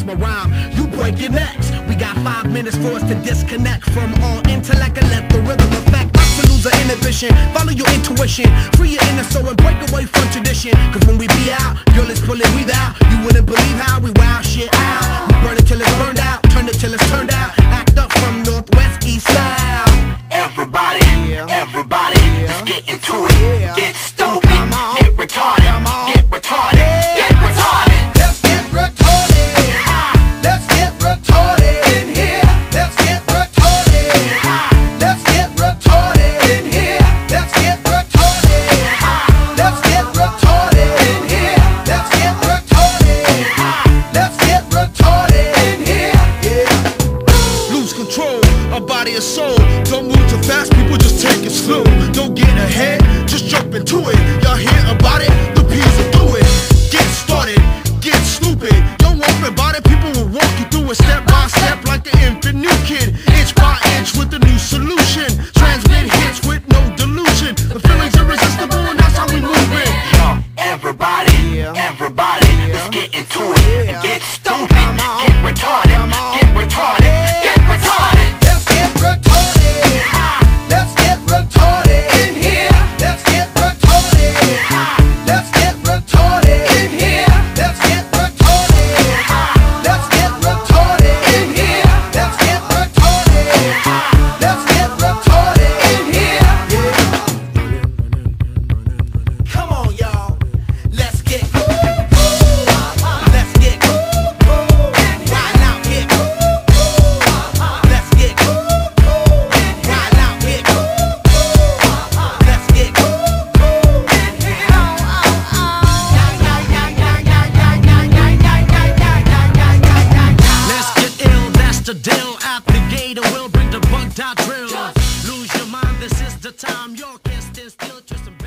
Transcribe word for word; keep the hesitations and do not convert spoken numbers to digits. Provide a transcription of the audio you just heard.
my rhyme, you break your necks. We got five minutes for us to disconnect from all intellect and let the rhythm affect us to lose our inhibition. Follow your intuition, free your inner soul and break away from tradition. Cause when we be out, girl, it's pulling we out. You wouldn't believe how we wow shit out. We burn it till it's burned out, turn it till it's turned out. Act up from northwest, east, south. Everybody, everybody, let's get into it. Get stupid, get retarded, get retarded, get retarded. Let's get retarded. Let's get retarded in here. Let's get retarded. Let's get retarded in here. Let's get retarded. Let's get retarded in here. Let's get retarded. Let's get retarded in here. Yeah. Lose control, a body and soul. Don't move too fast, people, just take it slow. Don't get ahead, just jump into it. Y'all hear about it? The P's will do it. Get started, get stupid. Don't worry about it, people will walk you through it step by step like an infant new kid. Inch by inch with a new solution. Transmit hits with no delusion. The feeling's irresistible and that's how we move it. Yo, everybody, everybody, let's get into it. And get stupid, get retarded, get retarded, get retarded. Let's get retarded. Let's get retarded in here. Let's get retarded. Let's get retarded in here. Let's get retarded. Let's get retarded in here. Let's get retarded. Let's get retarded in here. Come on, y'all. Let's get Let's get right out here. Let's get right out here. Let's get Let's get ill, that's the deal. At the gate, and we'll bring the bugged out drill. Lose your mind, this is the time. You can't stand still, twist and